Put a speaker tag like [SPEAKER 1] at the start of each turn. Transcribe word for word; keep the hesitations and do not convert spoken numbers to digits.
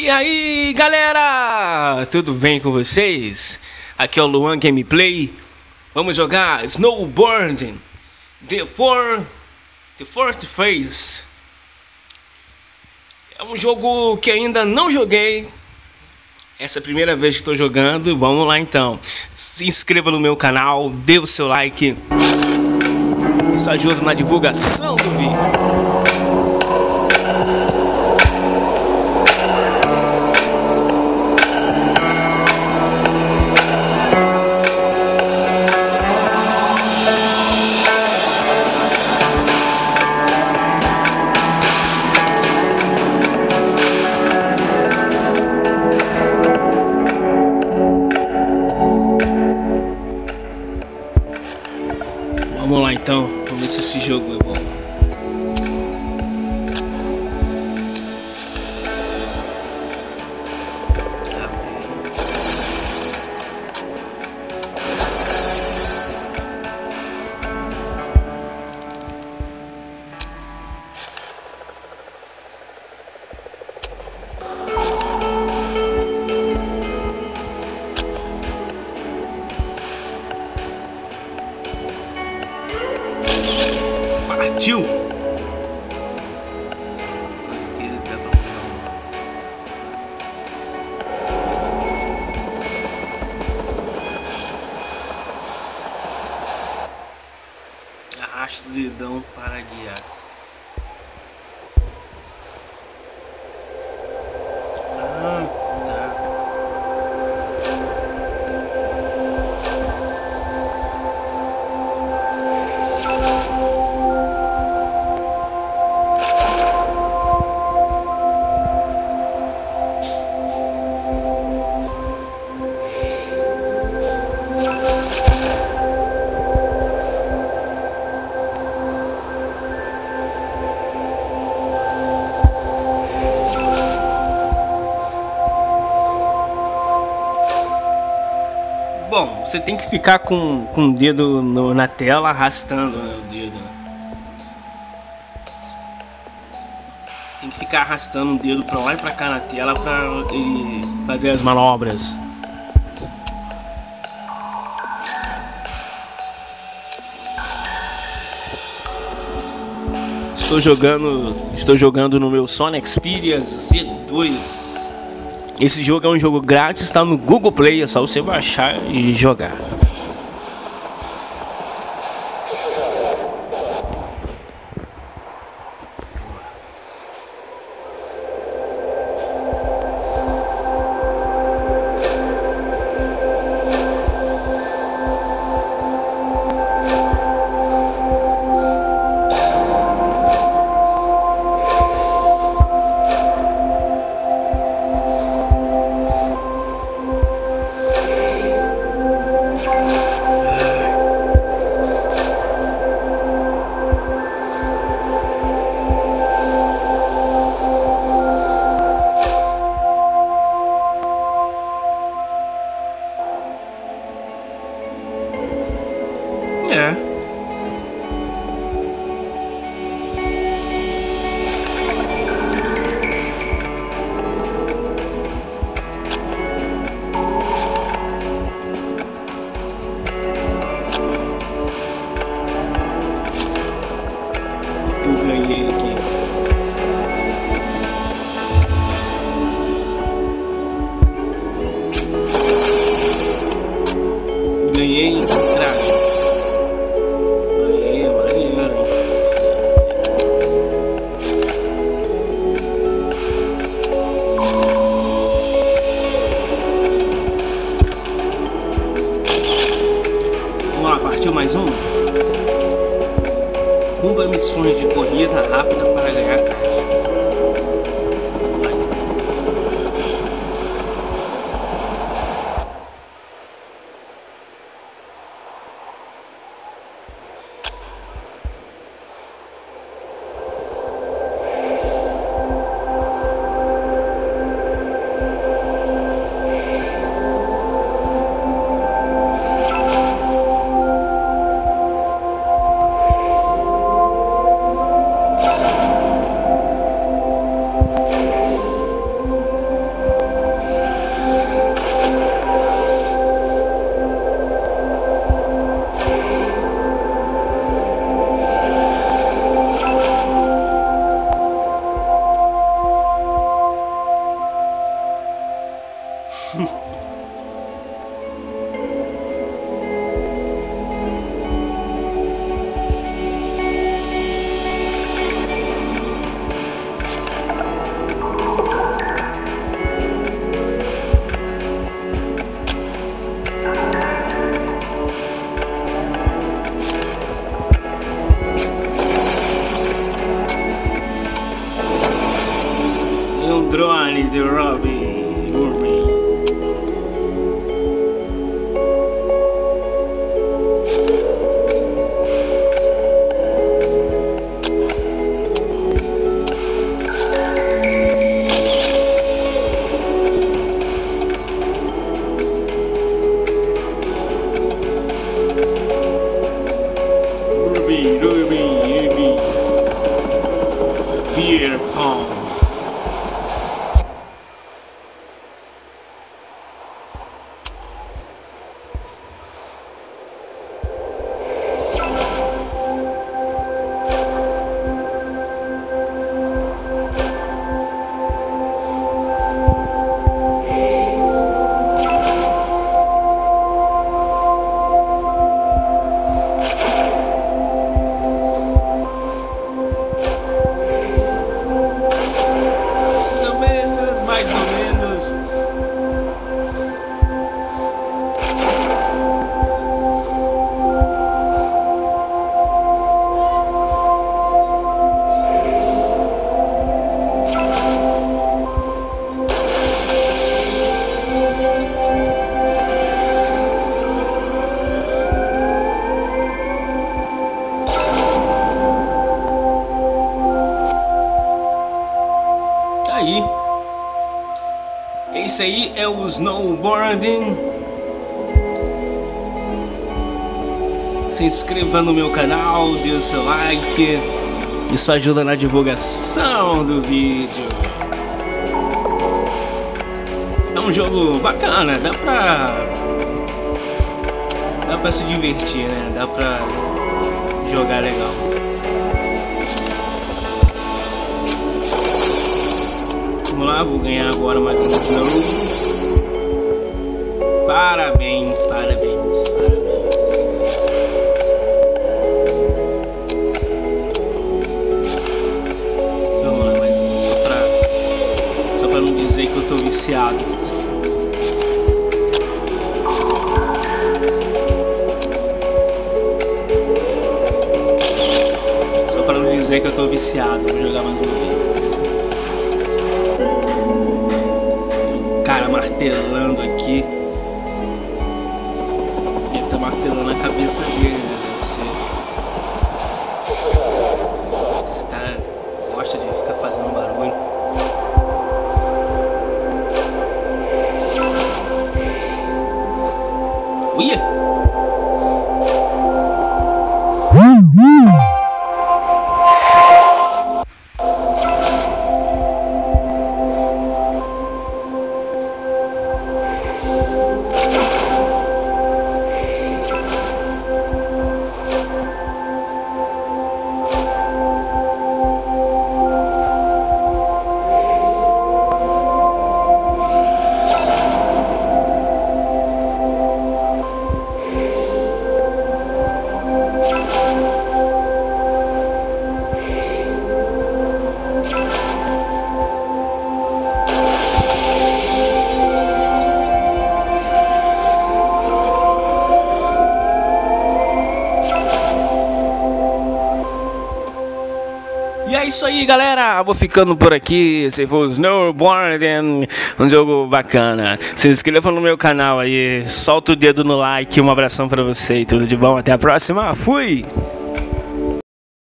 [SPEAKER 1] E aí galera, tudo bem com vocês? Aqui é o Luan Gameplay. Vamos jogar Snowboarding The, For... The Fourth Phase. É um jogo que ainda não joguei. Essa é a primeira vez que estou jogando. Vamos lá então. Se inscreva no meu canal, dê o seu like. Isso ajuda na divulgação do vídeo. Vamos lá então, vamos ver se esse jogo é bom. Partiu! Na esquerda pra arrasta o dedão para guiar. Ah, tá. Bom, você tem que ficar com, com o dedo no, na tela arrastando, né, o dedo. Você tem que ficar arrastando o dedo pra lá e pra cá na tela pra ele fazer as manobras. Estou jogando, estou jogando no meu Sony Xperia Z dois. Esse jogo é um jogo grátis, está no Google Play, é só você baixar e jogar. É. Que eu ganhei aqui. Ganhei um traje. Partiu mais uma? Cumpra missões de corrida rápida para ganhar caixas. Vamos lá então. Ruby, Ruby, Ruby. Beer pong. Aí, esse aí é o snowboarding. Se inscreva no meu canal, dê o seu like, isso ajuda na divulgação do vídeo. É um jogo bacana, dá pra dá pra se divertir, né? Dá pra jogar legal. Vamos lá, vou ganhar agora mais um snow. Parabéns, parabéns, parabéns. Vamos lá, mais um, só pra, só pra não dizer que eu tô viciado. Só pra não dizer que eu tô viciado, vou jogar mais uma vez. Cara martelando aqui. Ele tá martelando a cabeça dele, né? Deve ser. Esse cara gosta de ficar fazendo barulho. Uia! E é isso aí, galera, vou ficando por aqui. Esse foi o Snowboarding, um jogo bacana. Se inscreva no meu canal aí, solta o dedo no like, um abração pra você e tudo de bom. Até a próxima, fui!